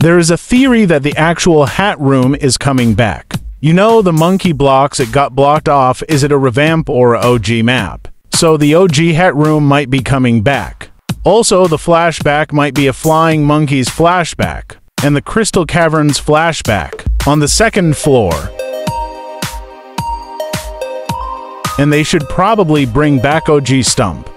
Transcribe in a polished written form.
There is a theory that the actual hat room is coming back. You know, the monkey blocks it got blocked off. Is it a revamp or a OG map? So the OG hat room might be coming back. Also, the flashback might be a Flying Monkeys flashback, and the Crystal Caverns flashback on the second floor. And they should probably bring back OG Stump.